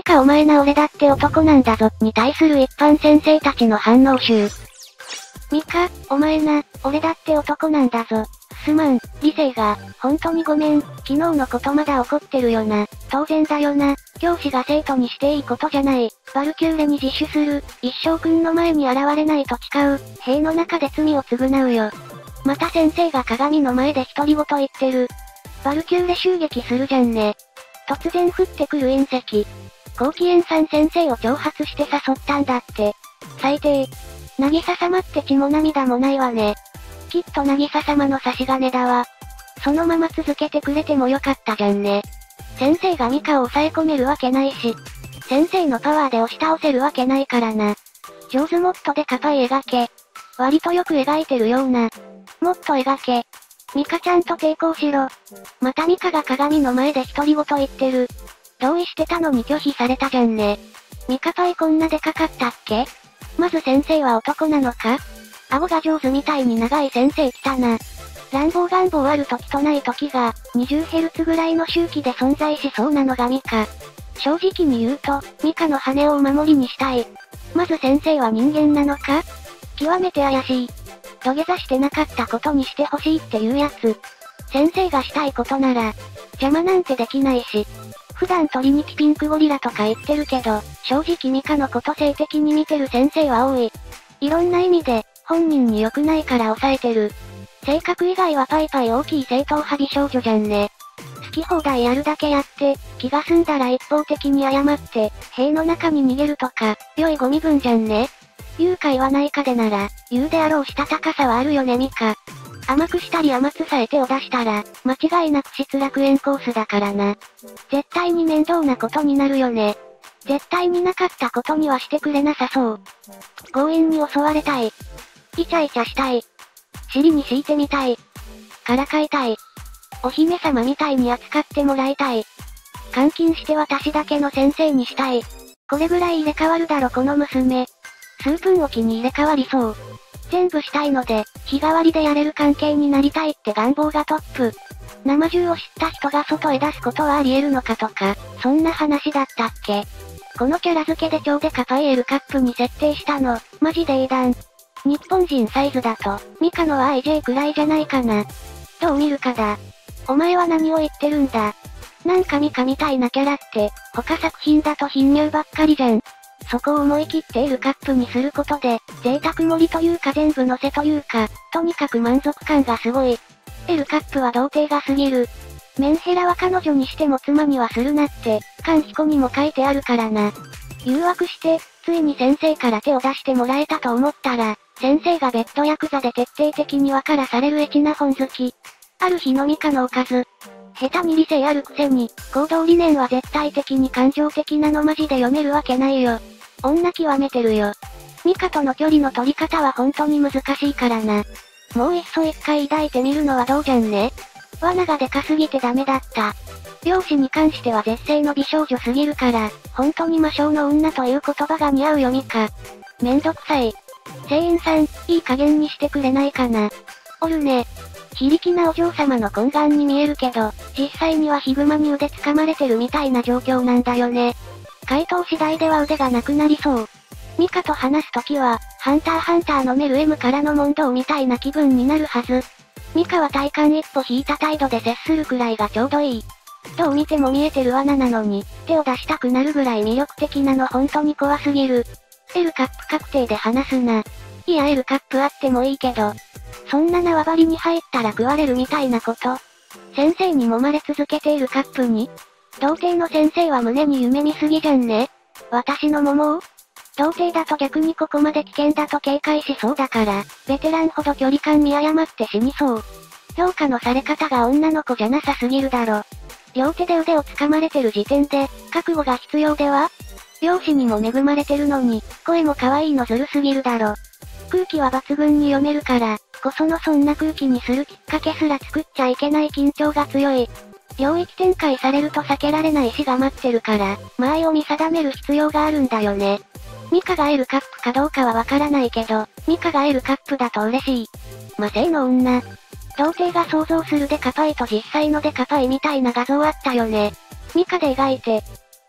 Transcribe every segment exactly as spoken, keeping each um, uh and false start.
カお前な俺だって男なんだぞに対する一般先生たちの反応集。ミカ、お前な、俺だって男なんだぞ。すまん、理性が、本当にごめん、昨日のことまだ怒ってるよな。当然だよな。教師が生徒にしていいことじゃない。バルキューレに自首する。一生君の前に現れないと誓う。塀の中で罪を償うよ。また先生が鏡の前で独り言言ってる。バルキューレ襲撃するじゃんね。突然降ってくる隕石。高貴園さん先生を挑発して誘ったんだって。最低。渚様って血も涙もないわね。きっと渚様の差し金だわ。そのまま続けてくれてもよかったじゃんね。先生がミカを抑え込めるわけないし。先生のパワーで押し倒せるわけないからな。上手もっとでかパイ描け。割とよく描いてるような。もっと描け。ミカちゃんと抵抗しろ。またミカが鏡の前で独り言言ってる。同意してたのに拒否されたじゃんね。ミカパイこんなでかかったっけ？まず先生は男なのか？顎が上手みたいに長い先生来たな。乱暴願望ある時とない時が、にじゅうヘルツ ぐらいの周期で存在しそうなのがミカ。正直に言うと、ミカの羽をお守りにしたい。まず先生は人間なのか？極めて怪しい。土下座してなかったことにしてほしいっていうやつ。先生がしたいことなら、邪魔なんてできないし。普段鳥にキピンクゴリラとか言ってるけど、正直ミカのこと性的に見てる先生は多い。いろんな意味で、本人に良くないから抑えてる。性格以外はパイパイ大きい正統派美少女じゃんね。好き放題やるだけやって、気が済んだら一方的に謝って、塀の中に逃げるとか、良いご身分じゃんね。言うか言わないかでなら、言うであろうしたたかさはあるよねミカ。甘くしたり甘つさえ手を出したら、間違いなく失楽園コースだからな。絶対に面倒なことになるよね。絶対になかったことにはしてくれなさそう。強引に襲われたい。イチャイチャしたい。尻に敷いてみたい。からかいたい。お姫様みたいに扱ってもらいたい。監禁して私だけの先生にしたい。これぐらい入れ替わるだろこの娘。数分おきに入れ替わりそう。全部したいので、日替わりでやれる関係になりたいって願望がトップ。生中を知った人が外へ出すことはあり得るのかとか、そんな話だったっけ？このキャラ付けで超デカパイ L カップに設定したの、マジで英断。日本人サイズだと、ミカのは アイジェー くらいじゃないかな。どう見るかだ。お前は何を言ってるんだ。なんかミカみたいなキャラって、他作品だと貧乳ばっかりじゃん。そこを思い切って L カップにすることで、贅沢盛りというか全部乗せというか、とにかく満足感がすごい。L カップは童貞が過ぎる。メンヘラは彼女にしても妻にはするなって、缶彦にも書いてあるからな。誘惑して、ついに先生から手を出してもらえたと思ったら、先生がベッドヤクザで徹底的に分からされるエチな本好き。ある日のミカのおかず。下手に理性あるくせに、行動理念は絶対的に感情的なのマジで読めるわけないよ。女極めてるよ。ミカとの距離の取り方は本当に難しいからな。もういっそ一回抱いてみるのはどうじゃんね。罠がでかすぎてダメだった。容姿に関しては絶世の美少女すぎるから、本当に魔性の女という言葉が似合うよミカ。めんどくさい。声援さん、いい加減にしてくれないかな。おるね。非力なお嬢様の懇願に見えるけど、実際にはヒグマに腕掴まれてるみたいな状況なんだよね。回答次第では腕がなくなりそう。ミカと話すときは、ハンターハンターのメル M からの問答みたいな気分になるはず。ミカは体感一歩引いた態度で接するくらいがちょうどいい。どう見ても見えてる罠なのに、手を出したくなるぐらい魅力的なの本当に怖すぎる。L カップ確定で話すな。いや L カップあってもいいけど。そんな縄張りに入ったら食われるみたいなこと。先生に揉まれ続けているカップに童貞の先生は胸に夢見すぎじゃんね。私の桃を童貞だと逆にここまで危険だと警戒しそうだから、ベテランほど距離感見誤って死にそう。評価のされ方が女の子じゃなさすぎるだろ。両手で腕を掴まれてる時点で、覚悟が必要では？容姿にも恵まれてるのに、声も可愛いのずるすぎるだろ。空気は抜群に読めるから、こそのそんな空気にするきっかけすら作っちゃいけない緊張が強い。領域展開されると避けられない死が待ってるから、間合いを見定める必要があるんだよね。ミカが L カップかどうかはわからないけど、ミカが L カップだと嬉しい。魔性の女。童貞が想像するデカパイと実際のデカパイみたいな画像あったよね。ミカで描いて。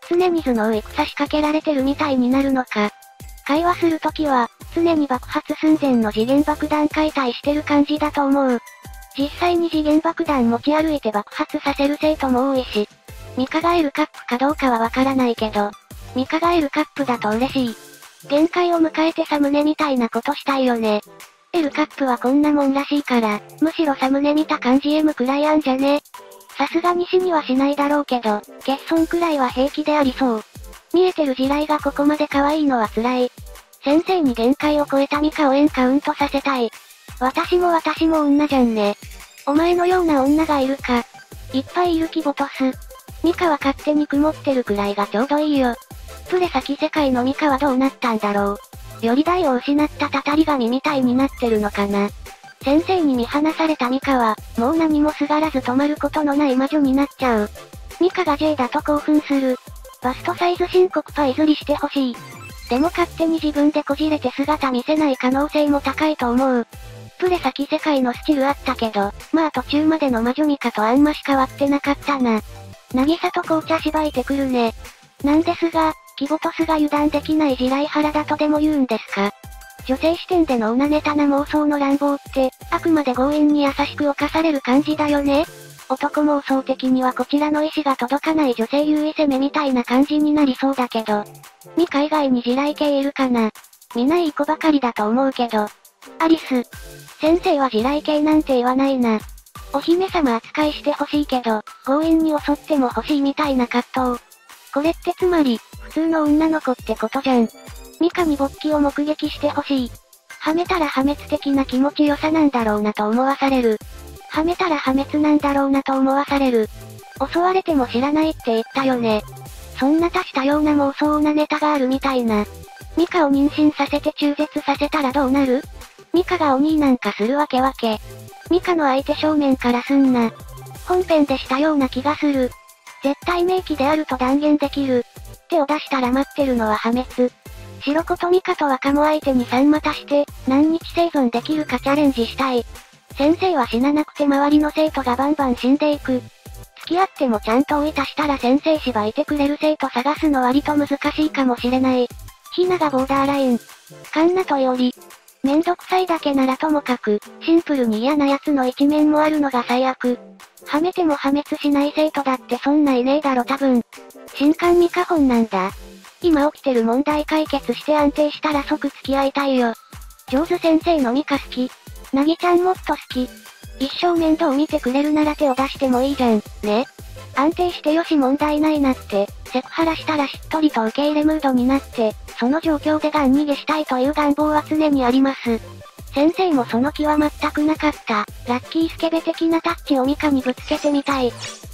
常に頭脳戦仕掛けられてるみたいになるのか。会話するときは、常に爆発寸前の次元爆弾解体してる感じだと思う。実際に次元爆弾持ち歩いて爆発させる生徒も多いし、ミカが L カップかどうかはわからないけど、ミカが L カップだと嬉しい。限界を迎えてサムネみたいなことしたいよね。L カップはこんなもんらしいから、むしろサムネ見た感じ M くらいあんじゃね。さすがに死にはしないだろうけど、欠損くらいは平気でありそう。見えてる地雷がここまで可愛いのは辛い。先生に限界を超えたミカをエンカウントさせたい。私も私も女じゃんね。お前のような女がいるか。いっぱいいる気ボトス。ミカは勝手に曇ってるくらいがちょうどいいよ。プレ先世界のミカはどうなったんだろう。より台を失ったたたり神みたいになってるのかな。先生に見放されたミカは、もう何もすがらず止まることのない魔女になっちゃう。ミカが J だと興奮する。バストサイズ申告パイズリしてほしい。でも勝手に自分でこじれて姿見せない可能性も高いと思う。プレ先世界のスチルあったけど、まあ途中までの魔女ミカとあんまし変わってなかったな。渚と紅茶しばいてくるね。なんですが、キボトスが油断できない地雷腹だとでも言うんですか。女性視点でのオナネタな妄想の乱暴って、あくまで強引に優しく侵される感じだよね。男妄想的にはこちらの意志が届かない女性優位攻めみたいな感じになりそうだけど。ミカ以外に地雷系いるかな。見ないい子ばかりだと思うけど。アリス。先生は地雷系なんて言わないな。お姫様扱いしてほしいけど、強引に襲っても欲しいみたいな葛藤。これってつまり、普通の女の子ってことじゃん。ミカに勃起を目撃してほしい。はめたら破滅的な気持ちよさなんだろうなと思わされる。はめたら破滅なんだろうなと思わされる。襲われても知らないって言ったよね。そんな多種多様な妄想なネタがあるみたいな。ミカを妊娠させて中絶させたらどうなる？ミカが鬼なんかするわけわけ。ミカの相手正面からすんな。本編でしたような気がする。絶対明記であると断言できる。手を出したら待ってるのは破滅。白子とミカと若者相手にさん股して、何日生存できるかチャレンジしたい。先生は死ななくて周りの生徒がバンバン死んでいく。付き合ってもちゃんと追い足したら先生芝いてくれる生徒探すの割と難しいかもしれない。ひながボーダーライン。カンナとイオリ。めんどくさいだけならともかく、シンプルに嫌な奴の一面もあるのが最悪。はめても破滅しない生徒だってそんないねえだろ多分。新刊ミカ本なんだ。今起きてる問題解決して安定したら即付き合いたいよ。上手先生のミカ好き。なぎちゃんもっと好き。一生面倒見てくれるなら手を出してもいいじゃん、ね。安定してよし問題ないなって、セクハラしたらしっとりと受け入れムードになって、その状況でガン逃げしたいという願望は常にあります。先生もその気は全くなかった、ラッキースケベ的なタッチをミカにぶつけてみたい。